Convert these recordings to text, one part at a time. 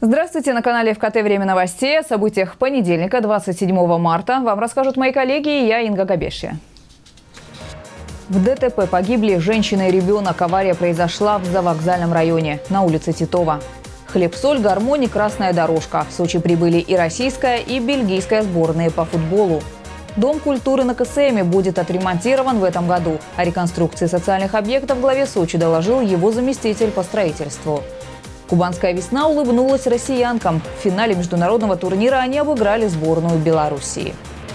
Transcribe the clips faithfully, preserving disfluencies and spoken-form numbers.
Здравствуйте, на канале эф ка тэ «Время новостей». О событиях понедельника, двадцать седьмого марта, вам расскажут мои коллеги и я, Инга Габешия. В дэ тэ пэ погибли женщина и ребенок. Авария произошла в завокзальном районе на улице Титова. Хлеб-соль, гармони, красная дорожка. В Сочи прибыли и российская, и бельгийская сборные по футболу. Дом культуры на ка эс эме будет отремонтирован в этом году. О реконструкции социальных объектов главе Сочи доложил его заместитель по строительству. Кубанская весна улыбнулась россиянкам. В финале международного турнира они обыграли сборную Белоруссии.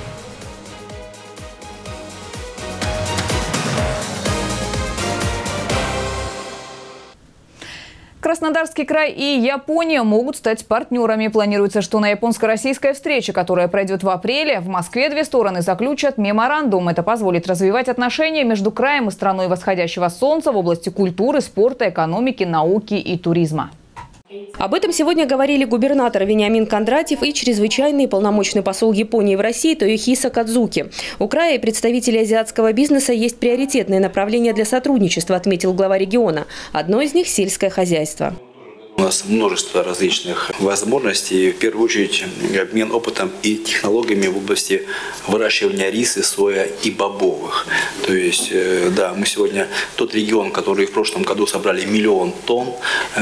Краснодарский край и Япония могут стать партнерами. Планируется, что на японско-российской встрече, которая пройдет в апреле, в Москве две стороны заключат меморандум. Это позволит развивать отношения между краем и страной восходящего солнца в области культуры, спорта, экономики, науки и туризма. Об этом сегодня говорили губернатор Вениамин Кондратьев и чрезвычайный полномочный посол Японии в России Тоёхиса Кадзуки. У края и представителей азиатского бизнеса есть приоритетные направления для сотрудничества, отметил глава региона. Одно из них – сельское хозяйство. У нас множество различных возможностей. В первую очередь обмен опытом и технологиями в области выращивания риса, соя и бобовых. То есть, да, мы сегодня тот регион, который в прошлом году собрали миллион тонн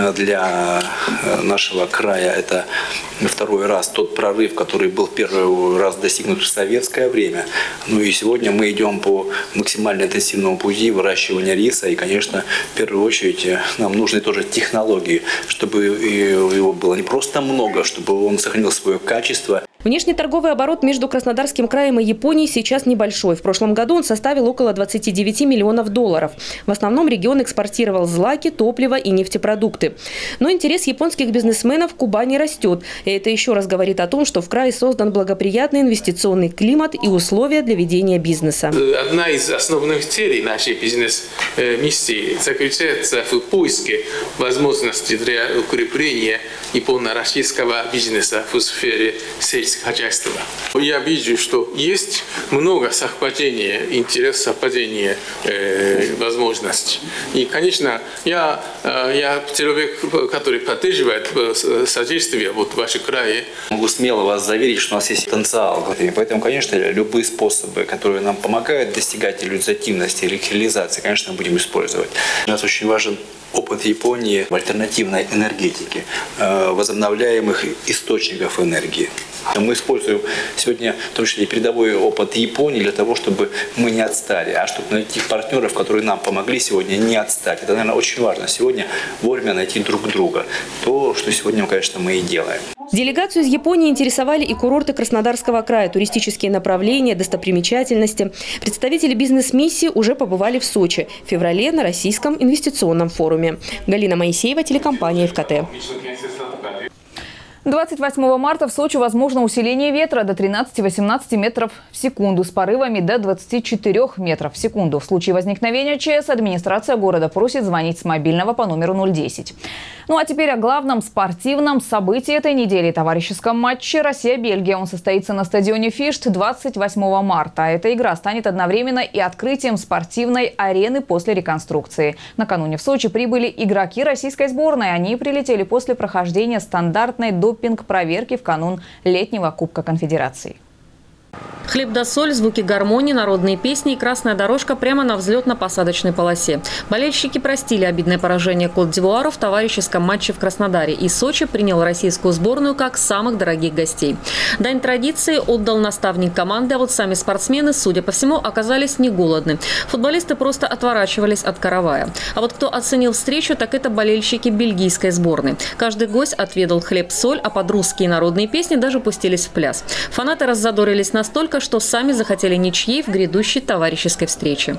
для нашего края. Это второй раз тот прорыв, который был первый раз достигнут в советское время. Ну и сегодня мы идем по максимально интенсивному пути выращивания риса. И, конечно, в первую очередь нам нужны тоже технологии, чтобы чтобы его было не просто много, чтобы он сохранил свое качество. Внешнеторговый оборот между Краснодарским краем и Японией сейчас небольшой. В прошлом году он составил около двадцати девяти миллионов долларов. В основном регион экспортировал злаки, топливо и нефтепродукты. Но интерес японских бизнесменов в Кубани растет. И это еще раз говорит о том, что в крае создан благоприятный инвестиционный климат и условия для ведения бизнеса. Одна из основных целей нашей бизнес-миссии заключается в поиске возможностей для укрепления японо-российского бизнеса в сфере сельского хозяйства. Я вижу, что есть много совпадения, интерес совпадения э, возможностей. И, конечно, я, я человек, который поддерживает содействие вот, в вашем крае. Могу смело вас заверить, что у нас есть потенциал. Поэтому, конечно, любые способы, которые нам помогают достигать результативности или реализации, конечно, будем использовать. У нас очень важен опыт Японии в альтернативной энергетике, возобновляемых источников энергии. Мы используем сегодня в том числе и передовой опыт Японии для того, чтобы мы не отстали, а чтобы найти партнеров, которые нам помогли сегодня не отстать. Это, наверное, очень важно сегодня вовремя найти друг друга. То, что сегодня, конечно, мы и делаем. Делегацию из Японии интересовали и курорты Краснодарского края, туристические направления, достопримечательности. Представители бизнес-миссии уже побывали в Сочи в феврале на Российском инвестиционном форуме. Галина Моисеева, телекомпания эф ка тэ. двадцать восьмого марта в Сочи возможно усиление ветра до тринадцати-восемнадцати метров в секунду с порывами до двадцати четырёх метров в секунду. В случае возникновения ЧС администрация города просит звонить с мобильного по номеру ноль десять. Ну а теперь о главном спортивном событии этой недели – товарищеском матче Россия-Бельгия. Он состоится на стадионе Фишт двадцать восьмого марта. Эта игра станет одновременно и открытием спортивной арены после реконструкции. Накануне в Сочи прибыли игроки российской сборной. Они прилетели после прохождения стандартной допинг-проверки в канун летнего Кубка Конфедерации. Хлеб да соль, звуки гармонии, народные песни и красная дорожка прямо на взлетно-посадочной полосе. Болельщики простили обидное поражение Кот-д'Ивуару в товарищеском матче в Краснодаре. И Сочи принял российскую сборную как самых дорогих гостей. Дань традиции отдал наставник команды, а вот сами спортсмены, судя по всему, оказались не голодны. Футболисты просто отворачивались от каравая. А вот кто оценил встречу, так это болельщики бельгийской сборной. Каждый гость отведал хлеб-соль, а под русские народные песни даже пустились в пляс. Фанаты раззадорились настолько, что сами захотели ничьей в грядущей товарищеской встрече.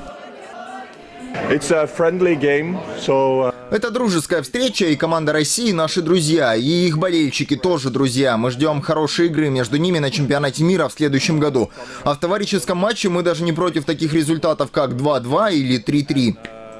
Это дружеская встреча, и команда России наши друзья, и их болельщики тоже друзья. Мы ждем хорошей игры между ними на чемпионате мира в следующем году. А в товарищеском матче мы даже не против таких результатов, как два-два или три-три.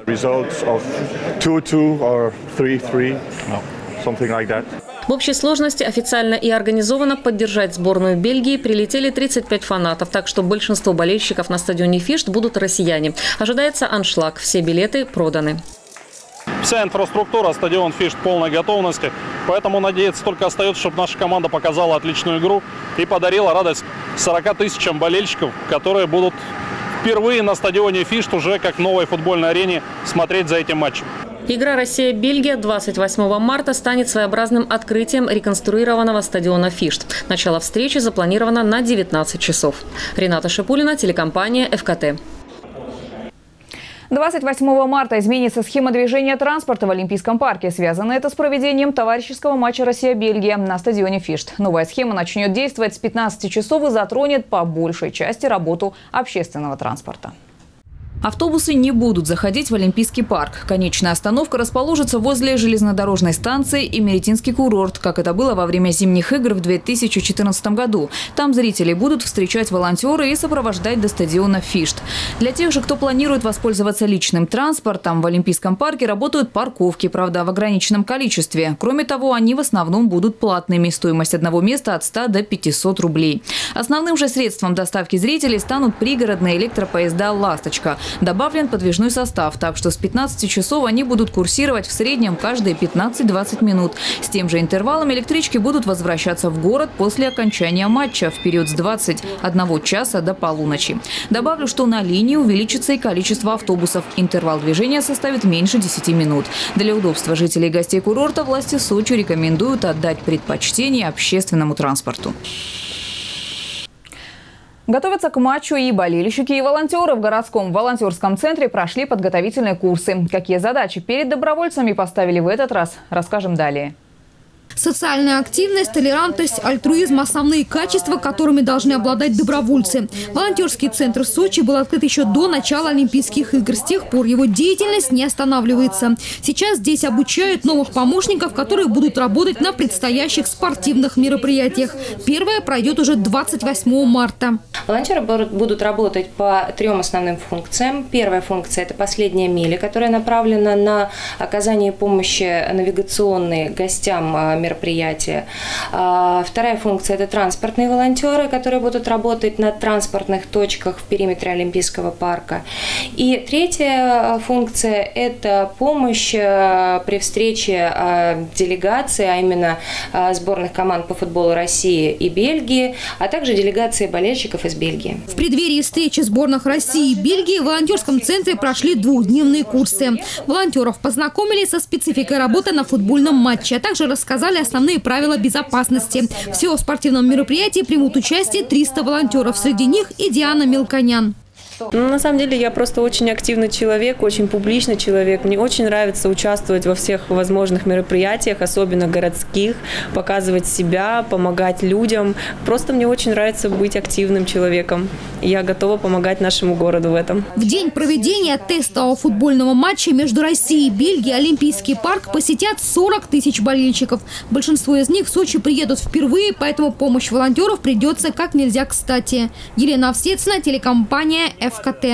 В общей сложности официально и организованно поддержать сборную Бельгии прилетели тридцать пять фанатов, так что большинство болельщиков на стадионе Фишт будут россияне. Ожидается аншлаг. Все билеты проданы. Вся инфраструктура, стадион Фишт в полной готовности. Поэтому надеяться только остается, чтобы наша команда показала отличную игру и подарила радость сорока тысячам болельщиков, которые будут впервые на стадионе «Фишт» уже как новой футбольной арене смотреть за этим матчем. Игра Россия-Бельгия двадцать восьмого марта станет своеобразным открытием реконструированного стадиона «Фишт». Начало встречи запланировано на девятнадцать часов. Рената Шипулина, телекомпания эф ка тэ. двадцать восьмого марта изменится схема движения транспорта в Олимпийском парке. Связано это с проведением товарищеского матча «Россия-Бельгия» на стадионе «Фишт». Новая схема начнет действовать с пятнадцати часов и затронет по большей части работу общественного транспорта. Автобусы не будут заходить в Олимпийский парк. Конечная остановка расположится возле железнодорожной станции «Имеретинский курорт», как это было во время зимних игр в две тысячи четырнадцатом году. Там зрителей будут встречать волонтеры и сопровождать до стадиона «Фишт». Для тех же, кто планирует воспользоваться личным транспортом, в Олимпийском парке работают парковки, правда, в ограниченном количестве. Кроме того, они в основном будут платными. Стоимость одного места от ста до пятисот рублей. Основным же средством доставки зрителей станут пригородные электропоезда «Ласточка». Добавлен подвижной состав, так что с пятнадцати часов они будут курсировать в среднем каждые пятнадцать-двадцать минут. С тем же интервалом электрички будут возвращаться в город после окончания матча в период с двадцати одного часа до полуночи. Добавлю, что на линии увеличится и количество автобусов. Интервал движения составит меньше десяти минут. Для удобства жителей и гостей курорта власти Сочи рекомендуют отдать предпочтение общественному транспорту. Готовятся к матчу и болельщики, и волонтеры. В городском волонтерском центре прошли подготовительные курсы. Какие задачи перед добровольцами поставили в этот раз, расскажем далее. Социальная активность, толерантность, альтруизм – основные качества, которыми должны обладать добровольцы. Волонтерский центр Сочи был открыт еще до начала Олимпийских игр. С тех пор его деятельность не останавливается. Сейчас здесь обучают новых помощников, которые будут работать на предстоящих спортивных мероприятиях. Первое пройдет уже двадцать восьмого марта. Волонтеры будут работать по трем основным функциям. Первая функция – это последняя миля, которая направлена на оказание помощи навигационной гостям мероприятия. Вторая функция – это транспортные волонтеры, которые будут работать на транспортных точках в периметре Олимпийского парка. И третья функция – это помощь при встрече делегации, а именно сборных команд по футболу России и Бельгии, а также делегации болельщиков из Бельгии. В преддверии встречи сборных России и Бельгии в волонтерском центре прошли двухдневные курсы. Волонтеров познакомили со спецификой работы на футбольном матче, а также рассказали основные правила безопасности. Всего в спортивном мероприятии примут участие триста волонтеров. Среди них и Диана Мелконян. Ну, на самом деле я просто очень активный человек, очень публичный человек. Мне очень нравится участвовать во всех возможных мероприятиях, особенно городских, показывать себя, помогать людям. Просто мне очень нравится быть активным человеком. Я готова помогать нашему городу в этом. В день проведения тестового футбольного матча между Россией и Бельгией Олимпийский парк посетят сорок тысяч болельщиков. Большинство из них в Сочи приедут впервые, поэтому помощь волонтеров придется как нельзя кстати. Елена Овсецина, телекомпания эф ка тэ.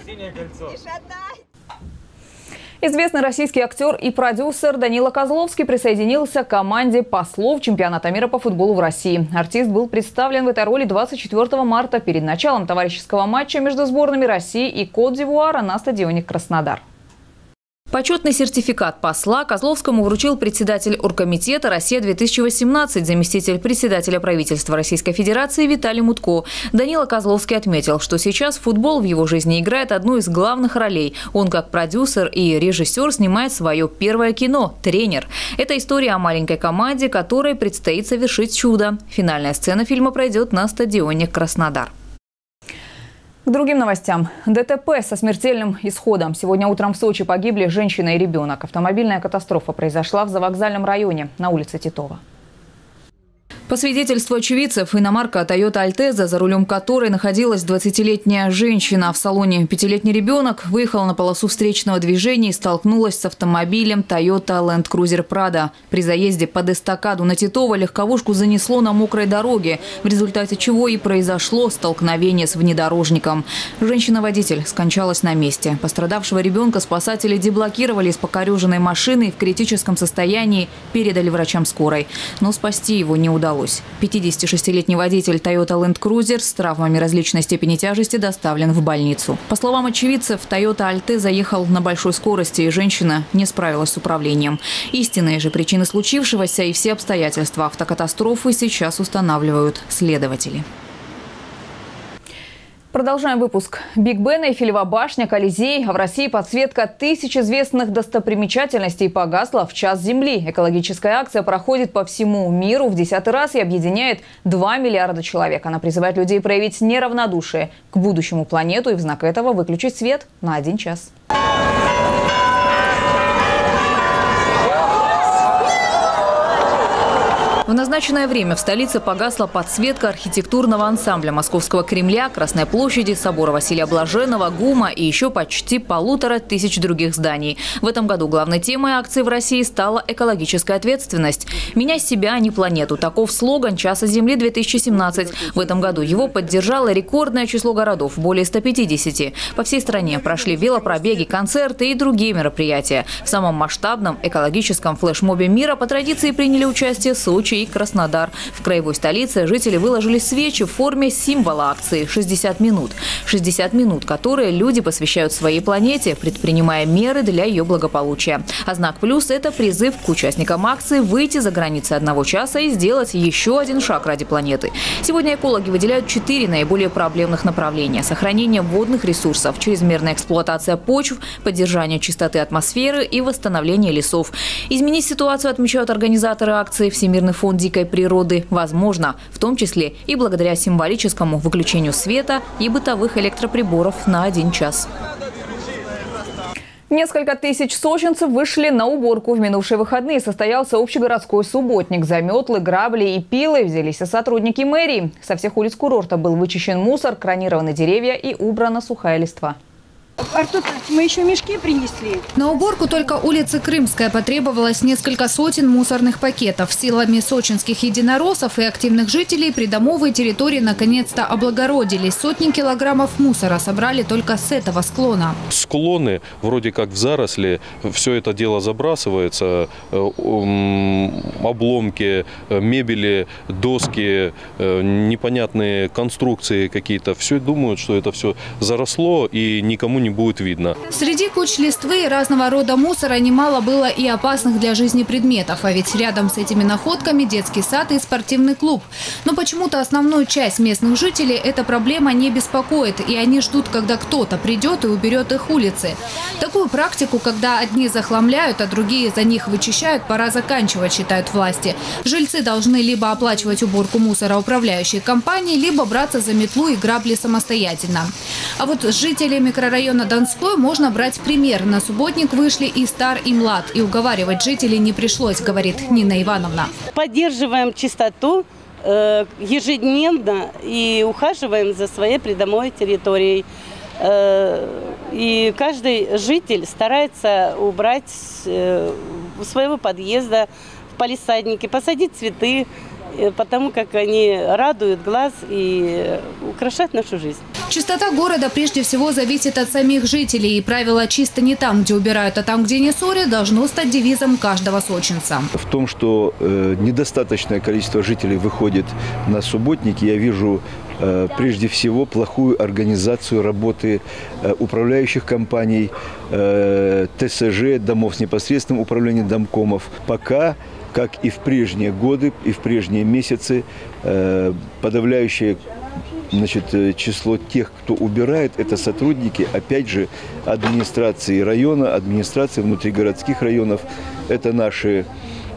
Известный российский актер и продюсер Данила Козловский присоединился к команде послов чемпионата мира по футболу в России. Артист был представлен в этой роли двадцать четвёртого марта перед началом товарищеского матча между сборными России и Кот-д'Ивуара на стадионе Краснодар. Почетный сертификат посла Козловскому вручил председатель оргкомитета «Россия-две тысячи восемнадцать», заместитель председателя правительства Российской Федерации Виталий Мутко. Данила Козловский отметил, что сейчас футбол в его жизни играет одну из главных ролей. Он как продюсер и режиссер снимает свое первое кино «Тренер». Это история о маленькой команде, которой предстоит совершить чудо. Финальная сцена фильма пройдет на стадионе Краснодар. К другим новостям. дэ тэ пэ со смертельным исходом. Сегодня утром в Сочи погибли женщина и ребенок. Автомобильная катастрофа произошла в Завокзальном районе на улице Титова. По свидетельству очевидцев, иномарка Toyota Altezza, за рулем которой находилась двадцатилетняя женщина. В салоне пятилетний ребенок выехал на полосу встречного движения и столкнулась с автомобилем Toyota Land Cruiser Prado. При заезде под эстакаду на Титова легковушку занесло на мокрой дороге, в результате чего и произошло столкновение с внедорожником. Женщина-водитель скончалась на месте. Пострадавшего ребенка спасатели деблокировали из покореженной машины и в критическом состоянии передали врачам скорой. Но спасти его не удалось. удалось. пятидесятишестилетний водитель Toyota Land Cruiser с травмами различной степени тяжести доставлен в больницу. По словам очевидцев, Toyota Альте заехал на большой скорости, и женщина не справилась с управлением. Истинные же причины случившегося и все обстоятельства автокатастрофы сейчас устанавливают следователи. Продолжаем выпуск. Биг Бен, Эйфелева башня, Колизей. А в России подсветка тысяч известных достопримечательностей погасла в час Земли. Экологическая акция проходит по всему миру в десятый раз и объединяет два миллиарда человек. Она призывает людей проявить неравнодушие к будущему планету и в знак этого выключить свет на один час. В назначенное время в столице погасла подсветка архитектурного ансамбля Московского Кремля, Красной площади, собора Василия Блаженного, ГУМа и еще почти полутора тысяч других зданий. В этом году главной темой акции в России стала экологическая ответственность. «Меняй себя, а не планету» – таков слоган «Часа Земли две тысячи семнадцать». В этом году его поддержало рекордное число городов – более ста пятидесяти. По всей стране прошли велопробеги, концерты и другие мероприятия. В самом масштабном экологическом флешмобе мира по традиции приняли участие Сочи и Краснодар. В краевой столице жители выложили свечи в форме символа акции «шестьдесят минут». шестьдесят минут, которые люди посвящают своей планете, предпринимая меры для ее благополучия. А знак плюс – это призыв к участникам акции выйти за границы одного часа и сделать еще один шаг ради планеты. Сегодня экологи выделяют четыре наиболее проблемных направления: сохранение водных ресурсов, чрезмерная эксплуатация почв, поддержание чистоты атмосферы и восстановление лесов. Изменить ситуацию, отмечают организаторы акции «Всемирный фонд дикой природы», возможно, в том числе и благодаря символическому выключению света и бытовых электроприборов на один час. Несколько тысяч сочинцев вышли на уборку. В минувшие выходные состоялся общегородской субботник. За метлы, грабли и пилы взялись и сотрудники мэрии. Со всех улиц курорта был вычищен мусор, кронированы деревья и убрана сухая листва. Артур, мы еще мешки принесли. На уборку только улицы Крымская потребовалось несколько сотен мусорных пакетов. Силами сочинских единороссов и активных жителей придомовые территории наконец-то облагородились. Сотни килограммов мусора собрали только с этого склона. Склоны вроде как в заросли, все это дело забрасывается, обломки, мебели, доски, непонятные конструкции какие-то. Все думают, что это все заросло и никому не не будет видно. Среди куч листвы и разного рода мусора немало было и опасных для жизни предметов. А ведь рядом с этими находками детский сад и спортивный клуб. Но почему-то основную часть местных жителей эта проблема не беспокоит. И они ждут, когда кто-то придет и уберет их улицы. Такую практику, когда одни захламляют, а другие за них вычищают, пора заканчивать, считают власти. Жильцы должны либо оплачивать уборку мусора управляющей компании, либо браться за метлу и грабли самостоятельно. А вот с жителей микрорайона Донской можно брать пример. На субботник вышли и стар, и млад. И уговаривать жителей не пришлось, говорит Нина Ивановна. Поддерживаем чистоту э, ежедневно и ухаживаем за своей придомовой территорией. Э, и каждый житель старается убрать э, у своего подъезда в палисаднике, посадить цветы, потому как они радуют глаз и украшают нашу жизнь. Чистота города прежде всего зависит от самих жителей. И правило «чисто не там, где убирают, а там, где не ссорят» должно стать девизом каждого сочинца. В том, что э, недостаточное количество жителей выходит на субботники, я вижу э, прежде всего плохую организацию работы э, управляющих компаний, э, ТСЖ, домов с непосредственным управлением домкомов. Пока, как и в прежние годы, и в прежние месяцы, э, подавляющее Значит, число тех, кто убирает, это сотрудники, опять же, администрации района, администрации внутригородских районов. Это наши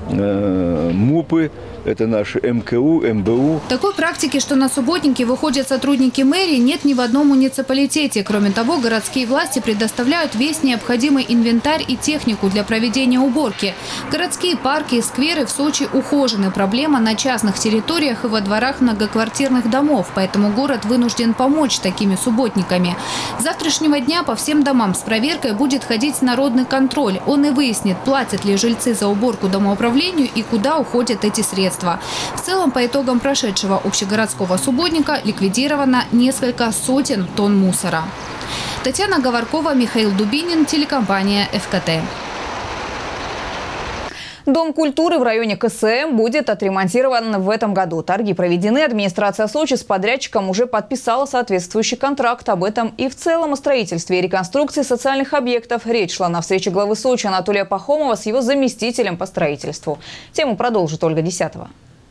э, МУПы, это наши МКУ, МБУ. Такой практики, что на субботники выходят сотрудники мэрии, нет ни в одном муниципалитете. Кроме того, городские власти предоставляют весь необходимый инвентарь и технику для проведения уборки. Городские парки и скверы в Сочи ухожены. Проблема на частных территориях и во дворах многоквартирных домов. Поэтому город вынужден помочь такими субботниками. С завтрашнего дня по всем домам с проверкой будет ходить народный контроль. Он и выяснит, платят ли жильцы за уборку домоуправлению и куда уходят эти средства. В целом, по итогам прошедшего общегородского субботника ликвидировано несколько сотен тонн мусора. Татьяна Говоркова, Михаил Дубинин, телекомпания ФКТ. Дом культуры в районе ка эс эм будет отремонтирован в этом году. Торги проведены. Администрация Сочи с подрядчиком уже подписала соответствующий контракт. Об этом и в целом о строительстве и реконструкции социальных объектов. Речь шла на встрече главы Сочи Анатолия Пахомова с его заместителем по строительству. Тему продолжит Ольга Десятова.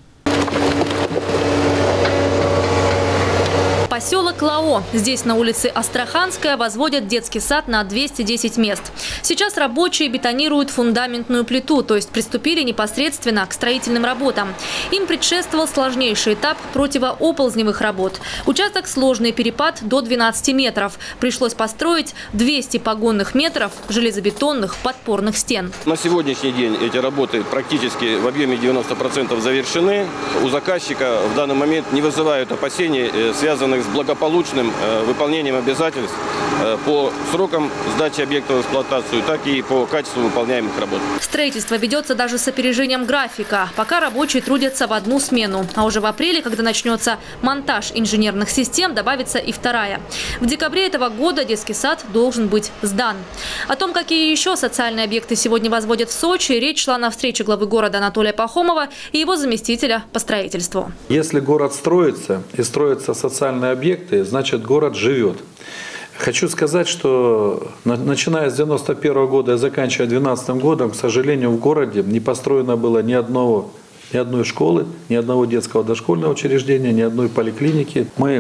Поселок Лао. Здесь на улице Астраханская возводят детский сад на двести десять мест. Сейчас рабочие бетонируют фундаментную плиту, то есть приступили непосредственно к строительным работам. Им предшествовал сложнейший этап противооползневых работ. Участок сложный, перепад до двенадцати метров. Пришлось построить двести погонных метров железобетонных подпорных стен. На сегодняшний день эти работы практически в объеме девяноста процентов завершены. У заказчика в данный момент не вызывают опасений, связанных с благополучным э, выполнением обязательств э, по срокам сдачи объекта в эксплуатацию, так и по качеству выполняемых работ. Строительство ведется даже с опережением графика. Пока рабочие трудятся в одну смену. А уже в апреле, когда начнется монтаж инженерных систем, добавится и вторая. В декабре этого года детский сад должен быть сдан. О том, какие еще социальные объекты сегодня возводят в Сочи, речь шла на встрече главы города Анатолия Пахомова и его заместителя по строительству. Если город строится и строятся социальные объекты, значит город живет. Хочу сказать, что начиная с девяносто первого года и заканчивая две тысячи двенадцатым годом, к сожалению, в городе не построено было ни одного, ни одной школы, ни одного детского дошкольного учреждения, ни одной поликлиники. Мы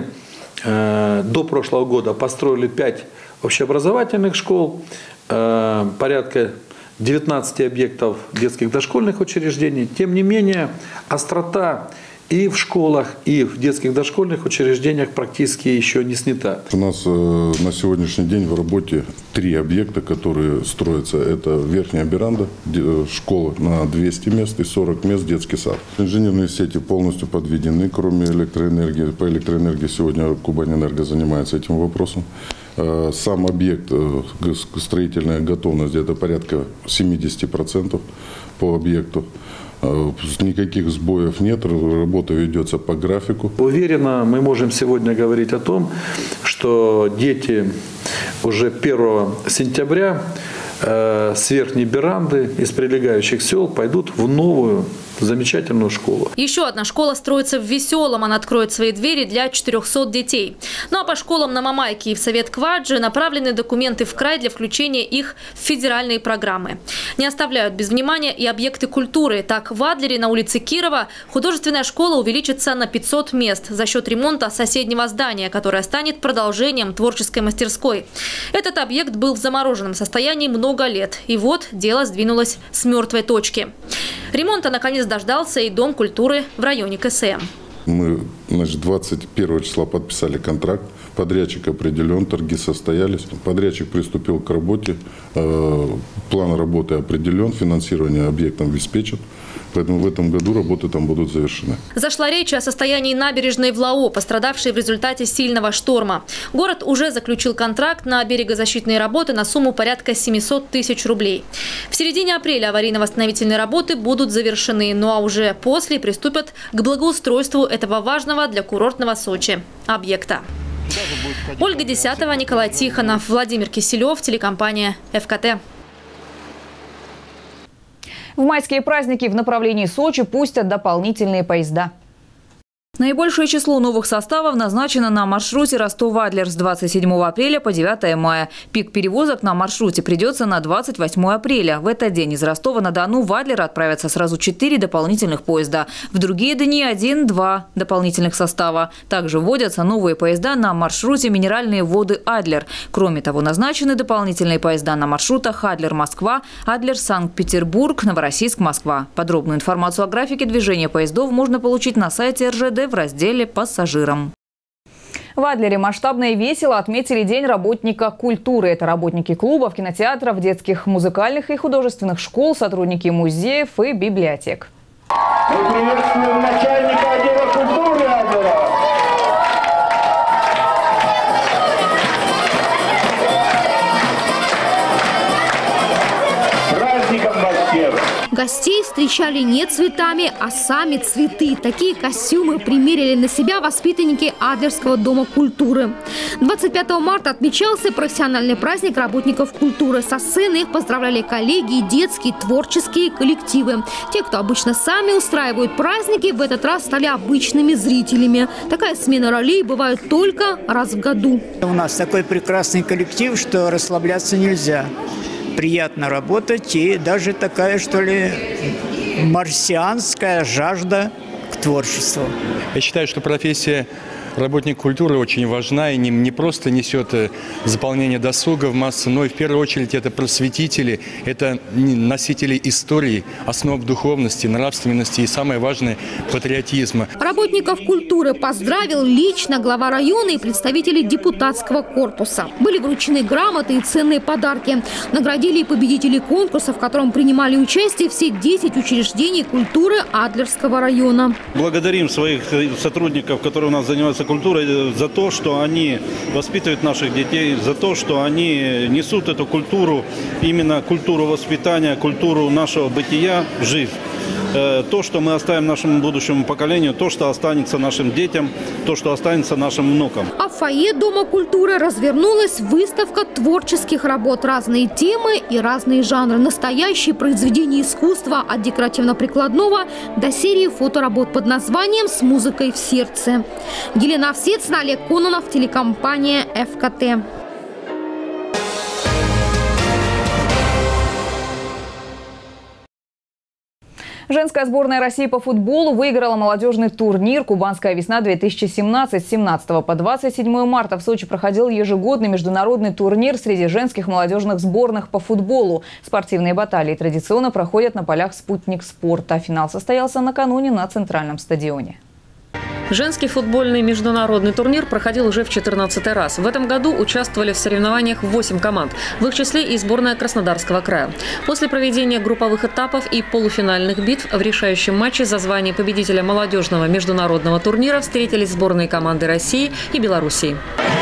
э, до прошлого года построили пять общеобразовательных школ, э, порядка девятнадцати объектов детских дошкольных учреждений. Тем не менее, острота и в школах, и в детских дошкольных учреждениях практически еще не снята. У нас э, на сегодняшний день в работе три объекта, которые строятся. Это Верхняя Беранда, школа на двести мест и сорок мест детский сад. Инженерные сети полностью подведены, кроме электроэнергии. По электроэнергии сегодня Кубаньэнерго занимается этим вопросом. Сам объект, строительная готовность где-то порядка семидесяти процентов по объекту. Никаких сбоев нет, работа ведется по графику. Уверенно мы можем сегодня говорить о том, что дети уже первого сентября э, с Верхней Беранды, из прилегающих сел пойдут в новую замечательную школу. Еще одна школа строится в Веселом. Она откроет свои двери для четырёхсот детей. Ну а по школам на Мамайке и в Совет Кваджи направлены документы в край для включения их в федеральные программы. Не оставляют без внимания и объекты культуры. Так, в Адлере на улице Кирова художественная школа увеличится на пятьсот мест за счет ремонта соседнего здания, которое станет продолжением творческой мастерской. Этот объект был в замороженном состоянии много лет. И вот дело сдвинулось с мертвой точки. Ремонта наконец дождался и Дом культуры в районе ка эс эм. Мы, значит, двадцать первого числа подписали контракт, подрядчик определен, торги состоялись, подрядчик приступил к работе, э, план работы определен, финансирование объектом обеспечен, поэтому в этом году работы там будут завершены. Зашла речь о состоянии набережной в Лао, пострадавшей в результате сильного шторма. Город уже заключил контракт на берегозащитные работы на сумму порядка семисот тысяч рублей. В середине апреля аварийно-восстановительные работы будут завершены, ну а уже после приступят к благоустройству этого важного для курортного Сочи объекта. Ольга Десятова, Николай Тихонов, Владимир Киселев, телекомпания эф ка тэ. В майские праздники в направлении Сочи пустят дополнительные поезда. Наибольшее число новых составов назначено на маршруте Ростов-Адлер с двадцать седьмого апреля по девятое мая. Пик перевозок на маршруте придется на двадцать восьмое апреля. В этот день из Ростова-на-Дону в Адлер отправятся сразу четыре дополнительных поезда. В другие дни один-два дополнительных состава. Также вводятся новые поезда на маршруте Минеральные воды Адлер. Кроме того, назначены дополнительные поезда на маршрутах Адлер-Москва, Адлер-Санкт-Петербург, Новороссийск-Москва. Подробную информацию о графике движения поездов можно получить на сайте эр жэ дэ в разделе «Пассажирам». В Адлере масштабно и весело отметили День работника культуры. Это работники клубов, кинотеатров, детских музыкальных и художественных школ, сотрудники музеев и библиотек. Мы приветствуем начальника отдела культуры Адлера. Праздником вас всех! Гостей встречали не цветами, а сами цветы. Такие костюмы примерили на себя воспитанники Адлерского дома культуры. двадцать пятого марта отмечался профессиональный праздник работников культуры. Со сцены их поздравляли коллеги, детские, творческие коллективы. Те, кто обычно сами устраивают праздники, в этот раз стали обычными зрителями. Такая смена ролей бывает только раз в году. У нас такой прекрасный коллектив, что расслабляться нельзя. Приятно работать, и даже такая, что ли, марсианская жажда к творчеству. Я считаю, что профессия работник культуры очень важна и не, не просто несет заполнение досуга в массу, но и в первую очередь это просветители, это носители истории, основ духовности, нравственности и, самое важное, патриотизма. Работников культуры поздравил лично глава района и представители депутатского корпуса. Были вручены грамоты и ценные подарки. Наградили и победителей конкурса, в котором принимали участие все десять учреждений культуры Адлерского района. Благодарим своих сотрудников, которые у нас занимаются культурой, за то, что они воспитывают наших детей, за то, что они несут эту культуру, именно культуру воспитания, культуру нашего бытия в жизнь. То, что мы оставим нашему будущему поколению, то, что останется нашим детям, то, что останется нашим внукам. А в фойе Дома культуры развернулась выставка творческих работ. Разные темы и разные жанры. Настоящие произведения искусства от декоративно-прикладного до серии фоторабот под названием «С музыкой в сердце». Елена Овсецина, Олег Кононов, телекомпания эф ка тэ. Женская сборная России по футболу выиграла молодежный турнир «Кубанская весна-две тысячи семнадцать». С семнадцатого по двадцать седьмое марта в Сочи проходил ежегодный международный турнир среди женских молодежных сборных по футболу. Спортивные баталии традиционно проходят на полях «Спутник спорта». Финал состоялся накануне на Центральном стадионе. Женский футбольный международный турнир проходил уже в четырнадцатый раз. В этом году участвовали в соревнованиях восемь команд, в их числе и сборная Краснодарского края. После проведения групповых этапов и полуфинальных битв в решающем матче за звание победителя молодежного международного турнира встретились сборные команды России и Белоруссии.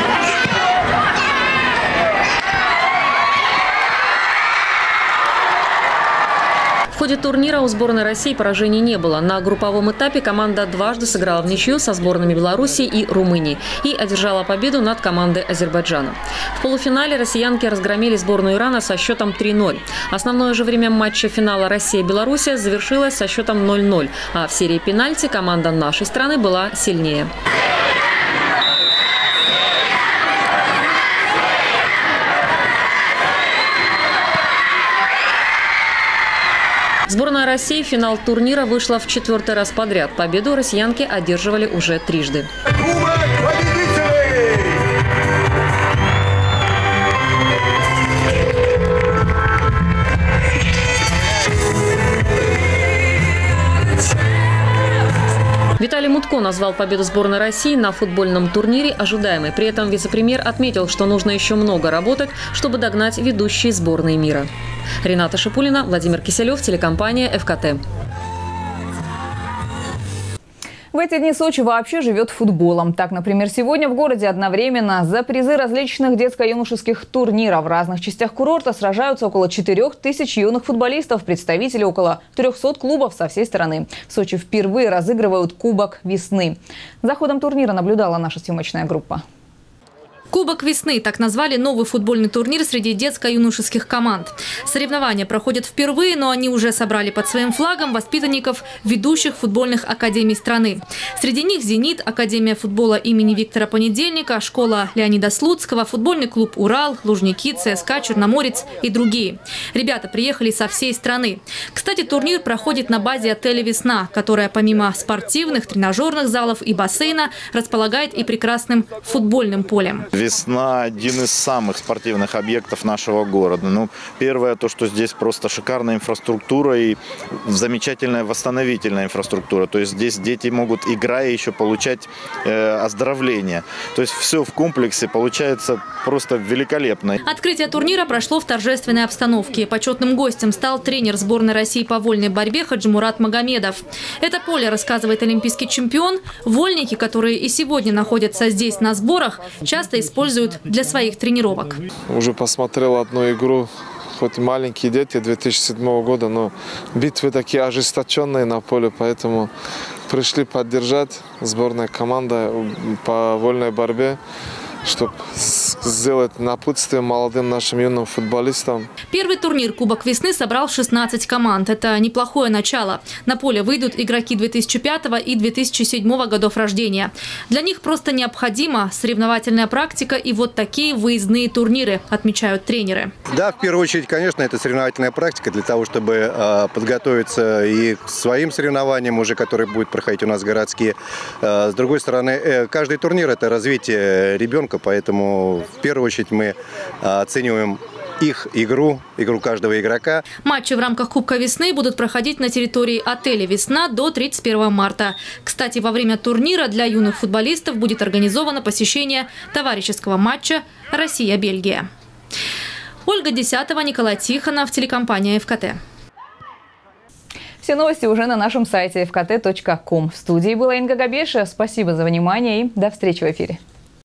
В ходе турнира у сборной России поражений не было. На групповом этапе команда дважды сыграла в ничью со сборными Белоруссии и Румынии и одержала победу над командой Азербайджана. В полуфинале россиянки разгромили сборную Ирана со счетом три ноль. Основное же время матча финала Россия-Белоруссия завершилось со счетом ноль ноль, а в серии пенальти команда нашей страны была сильнее. Сборная России в финал турнира вышла в четвертый раз подряд. Победу россиянки одерживали уже трижды. Виталий Мутко назвал победу сборной России на футбольном турнире ожидаемой. При этом вице-премьер отметил, что нужно еще много работать, чтобы догнать ведущие сборные мира. Рената Шипулина, Владимир Киселев, телекомпания эф ка тэ. В эти дни Сочи вообще живет футболом. Так, например, сегодня в городе одновременно за призы различных детско-юношеских турниров в разных частях курорта сражаются около четырёх тысяч юных футболистов, представители около трёхсот клубов со всей страны. В Сочи впервые разыгрывают Кубок весны. За ходом турнира наблюдала наша съемочная группа. Кубок весны – так назвали новый футбольный турнир среди детско-юношеских команд. Соревнования проходят впервые, но они уже собрали под своим флагом воспитанников ведущих футбольных академий страны. Среди них «Зенит», Академия футбола имени Виктора Понедельника, школа Леонида Слуцкого, футбольный клуб «Урал», Лужники, ЦСКА, Черноморец и другие. Ребята приехали со всей страны. Кстати, турнир проходит на базе отеля «Весна», которая помимо спортивных, тренажерных залов и бассейна располагает и прекрасным футбольным полем. Весна – один из самых спортивных объектов нашего города. Ну, первое, то, что здесь просто шикарная инфраструктура и замечательная восстановительная инфраструктура. То есть здесь дети могут, играя, еще получать э, оздоровление. То есть все в комплексе получается просто великолепно. Открытие турнира прошло в торжественной обстановке. Почетным гостем стал тренер сборной России по вольной борьбе Хаджимурат Магомедов. Это поле, рассказывает олимпийский чемпион, вольники, которые и сегодня находятся здесь на сборах, часто используют для своих тренировок. Уже посмотрел одну игру, хоть маленькие дети две тысячи седьмого года, но битвы такие ожесточенные на поле, поэтому пришли поддержать сборная команда по вольной борьбе, чтобы сделать напутствие молодым нашим юным футболистам. Первый турнир «Кубок весны» собрал шестнадцать команд. Это неплохое начало. На поле выйдут игроки две тысячи пятого и две тысячи седьмого годов рождения. Для них просто необходима соревновательная практика и вот такие выездные турниры, отмечают тренеры. Да, в первую очередь, конечно, это соревновательная практика для того, чтобы э, подготовиться и к своим соревнованиям уже, которые будут проходить у нас городские. Э, с другой стороны, э, каждый турнир – это развитие ребенка. Поэтому в первую очередь мы оцениваем их игру, игру каждого игрока. Матчи в рамках Кубка весны будут проходить на территории отеля «Весна» до тридцать первого марта. Кстати, во время турнира для юных футболистов будет организовано посещение товарищеского матча «Россия-Бельгия». Ольга Десятова, Николай Тихонов, телекомпания эф ка тэ. Все новости уже на нашем сайте эф ка тэ точка ком. В студии была Инга Габешия. Спасибо за внимание и до встречи в эфире.